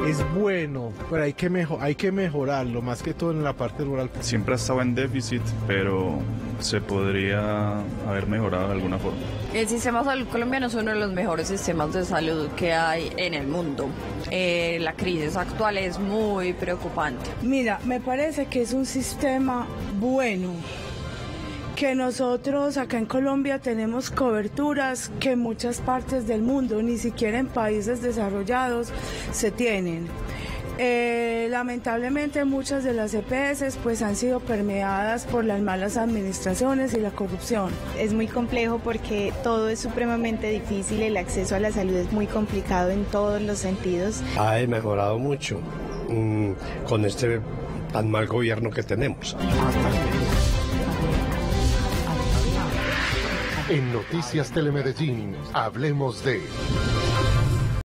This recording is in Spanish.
es bueno, pero hay que mejorarlo, más que todo en la parte rural. Siempre ha estado en déficit, pero se podría haber mejorado de alguna forma. El sistema de salud colombiano es uno de los mejores sistemas de salud que hay en el mundo. La crisis actual es muy preocupante. Mira, me parece que es un sistema bueno, que nosotros acá en Colombia tenemos coberturas que en muchas partes del mundo, ni siquiera en países desarrollados, se tienen. Lamentablemente muchas de las EPS pues han sido permeadas por las malas administraciones y la corrupción. Es muy complejo porque todo es supremamente difícil, el acceso a la salud es muy complicado en todos los sentidos. Ha mejorado mucho con este tan mal gobierno que tenemos. En Noticias Telemedellín, hablemos de...